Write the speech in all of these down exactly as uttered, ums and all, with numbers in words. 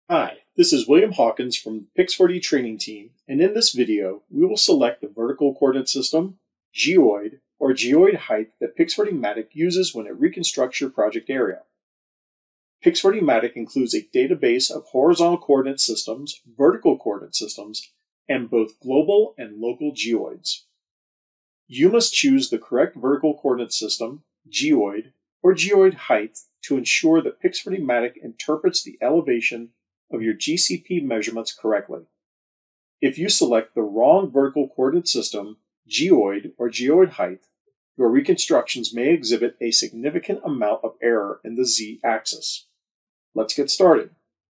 Hi, this is William Hawkins from the P I X four D training team, and in this video, we will select the vertical coordinate system, geoid, or geoid height that P I X four Dmatic uses when it reconstructs your project area. P I X four Dmatic includes a database of horizontal coordinate systems, vertical coordinate systems, and both global and local geoids. You must choose the correct vertical coordinate system, geoid, or geoid height to ensure that P I X four Dmatic interprets the elevation of your G C P measurements correctly. If you select the wrong vertical coordinate system, geoid, or geoid height, your reconstructions may exhibit a significant amount of error in the z-axis. Let's get started.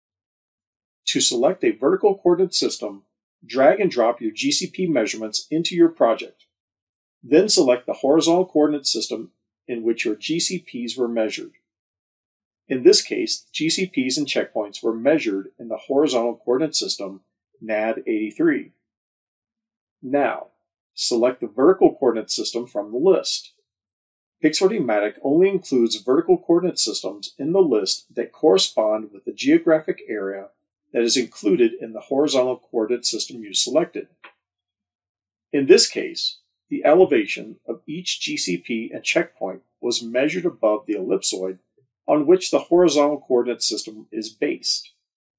To select a vertical coordinate system, drag and drop your G C P measurements into your project. Then select the horizontal coordinate system in which your G C Ps were measured. In this case, G C Ps and checkpoints were measured in the horizontal coordinate system N A D eighty-three. Now, select the vertical coordinate system from the list. P I X four Dmatic only includes vertical coordinate systems in the list that correspond with the geographic area that is included in the horizontal coordinate system you selected. In this case, the elevation of each G C P and checkpoint was measured above the ellipsoid on which the horizontal coordinate system is based.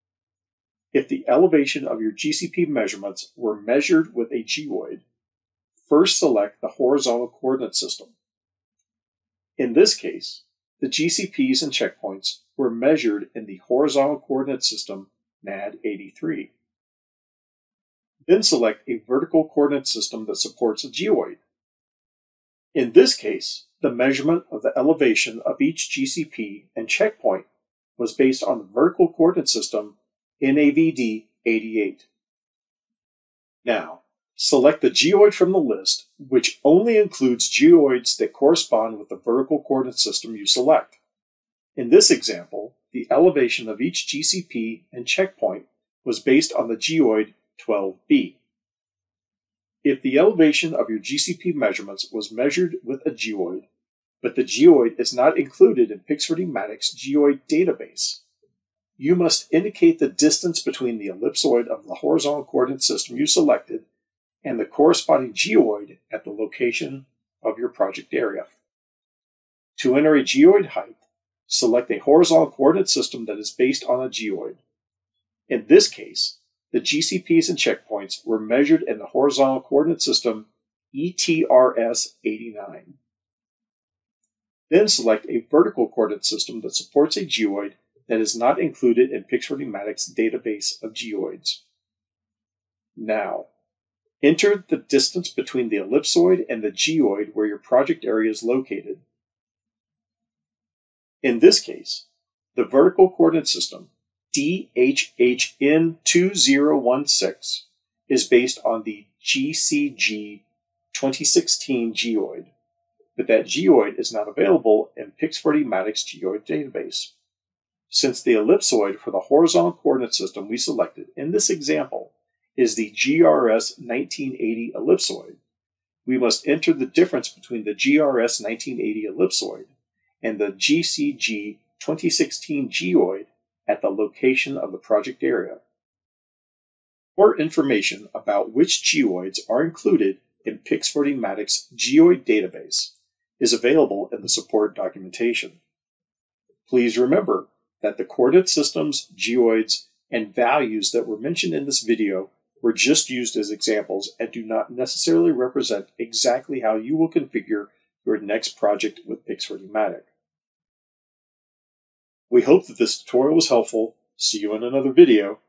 If the elevation of your G C P measurements were measured with a geoid, first select the horizontal coordinate system. In this case, the G C Ps and checkpoints were measured in the horizontal coordinate system N A D eighty-three. Then select a vertical coordinate system that supports a geoid. In this case, the measurement of the elevation of each G C P and checkpoint was based on the vertical coordinate system N A V D eighty-eight. Now, select the geoid from the list, which only includes geoids that correspond with the vertical coordinate system you select. In this example, the elevation of each G C P and checkpoint was based on the geoid twelve B. If the elevation of your G C P measurements was measured with a geoid, but the geoid is not included in P I X four Dmatic's geoid database, you must indicate the distance between the ellipsoid of the horizontal coordinate system you selected and the corresponding geoid at the location of your project area. To enter a geoid height, select a horizontal coordinate system that is based on a geoid. In this case, the G C Ps and checkpoints were measured in the horizontal coordinate system E T R S eighty-nine. Then select a vertical coordinate system that supports a geoid that is not included in P I X four Dmatic's database of geoids. Now, enter the distance between the ellipsoid and the geoid where your project area is located. In this case, the vertical coordinate system D H H N two zero one six is based on the G C G twenty sixteen geoid, but that geoid is not available in P I X four Dmatic's geoid database. Since the ellipsoid for the horizontal coordinate system we selected in this example is the G R S nineteen eighty ellipsoid, we must enter the difference between the G R S nineteen eighty ellipsoid and the G C G twenty sixteen geoid at the location of the project area. More information about which geoids are included in P I X four Dmatic's geoid database is available in the support documentation. Please remember that the coordinate systems, geoids, and values that were mentioned in this video were just used as examples and do not necessarily represent exactly how you will configure your next project with P I X four Dmatic. We hope that this tutorial was helpful. See you in another video.